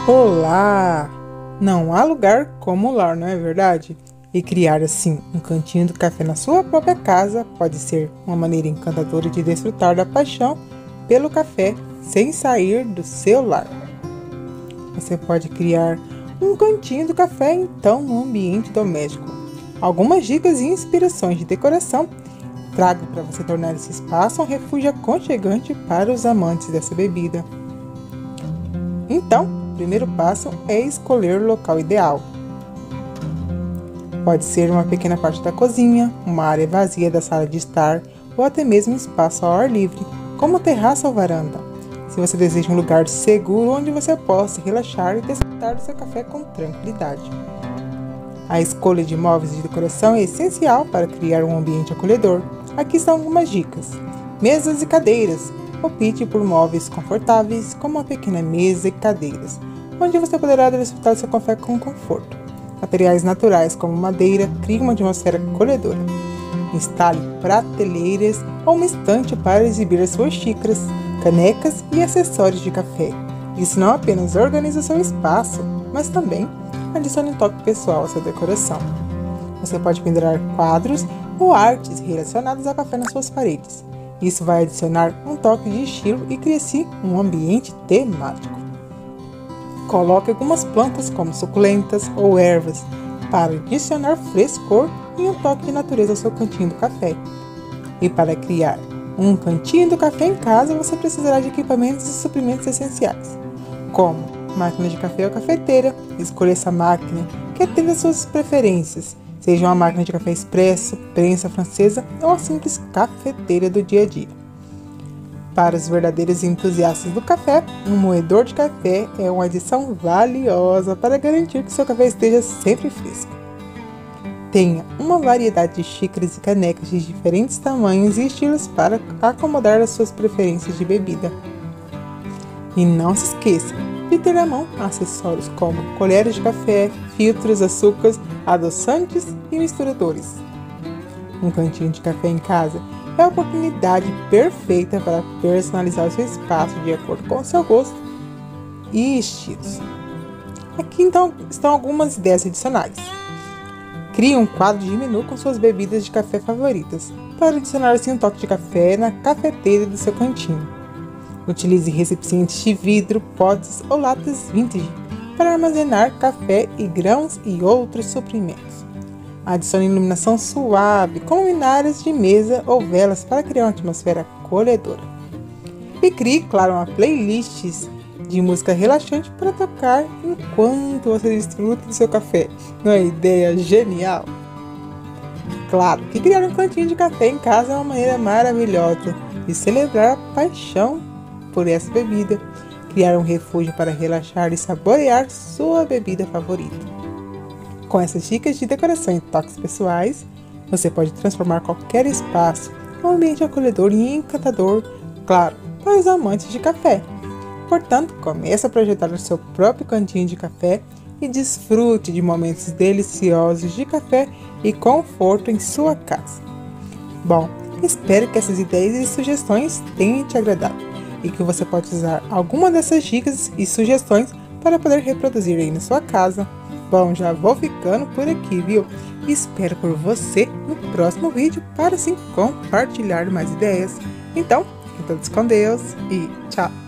Olá! Não há lugar como o lar, não é verdade? E criar assim um cantinho do café na sua própria casa pode ser uma maneira encantadora de desfrutar da paixão pelo café sem sair do seu lar. Você pode criar um cantinho do café então no ambiente doméstico. Algumas dicas e inspirações de decoração trago para você tornar esse espaço um refúgio aconchegante para os amantes dessa bebida. Então, o primeiro passo é escolher o local ideal. Pode ser uma pequena parte da cozinha, uma área vazia da sala de estar ou até mesmo um espaço ao ar livre, como terraça ou varanda. Se você deseja um lugar seguro onde você possa relaxar e desfrutar do seu café com tranquilidade. A escolha de móveis de decoração é essencial para criar um ambiente acolhedor. Aqui estão algumas dicas. Mesas e cadeiras. Opte por móveis confortáveis, como uma pequena mesa e cadeiras, onde você poderá desfrutar do seu café com conforto. Materiais naturais, como madeira, criam uma atmosfera acolhedora. Instale prateleiras ou uma estante para exibir as suas xícaras, canecas e acessórios de café. Isso não apenas organiza o seu espaço, mas também adiciona um toque pessoal à sua decoração. Você pode pendurar quadros ou artes relacionadas ao café nas suas paredes. Isso vai adicionar um toque de estilo e cria assim um ambiente temático. Coloque algumas plantas como suculentas ou ervas para adicionar frescor e um toque de natureza ao seu cantinho do café. E para criar um cantinho do café em casa, você precisará de equipamentos e suprimentos essenciais, como máquina de café ou cafeteira. Escolha essa máquina que atenda às suas preferências, seja uma máquina de café expresso, prensa francesa ou uma simples cafeteira do dia a dia. Para os verdadeiros entusiastas do café, um moedor de café é uma adição valiosa para garantir que seu café esteja sempre fresco. Tenha uma variedade de xícaras e canecas de diferentes tamanhos e estilos para acomodar as suas preferências de bebida. E não se esqueça de ter à mão acessórios como colheres de café, filtros, açúcares, adoçantes e misturadores. Um cantinho de café em casa é a oportunidade perfeita para personalizar o seu espaço de acordo com o seu gosto e estilos. Aqui então estão algumas ideias adicionais. Crie um quadro de menu com suas bebidas de café favoritas, para adicionar assim um toque de café na cafeteira do seu cantinho. Utilize recipientes de vidro, potes ou latas vintage para armazenar café e grãos e outros suprimentos. Adicione iluminação suave, com luminárias de mesa ou velas para criar uma atmosfera acolhedora. E crie, claro, uma playlist de música relaxante para tocar enquanto você desfruta do seu café. Não é ideia genial? Claro que criar um cantinho de café em casa é uma maneira maravilhosa de celebrar a paixão por essa bebida, criar um refúgio para relaxar e saborear sua bebida favorita. Com essas dicas de decoração e toques pessoais, você pode transformar qualquer espaço em um ambiente acolhedor e encantador, claro, para os amantes de café. Portanto, comece a projetar o seu próprio cantinho de café e desfrute de momentos deliciosos de café e conforto em sua casa. Bom, espero que essas ideias e sugestões tenham te agradado e que você pode usar alguma dessas dicas e sugestões para poder reproduzir aí na sua casa. Bom, já vou ficando por aqui, viu? Espero por você no próximo vídeo para assim compartilhar mais ideias. Então, fiquem todos com Deus e tchau!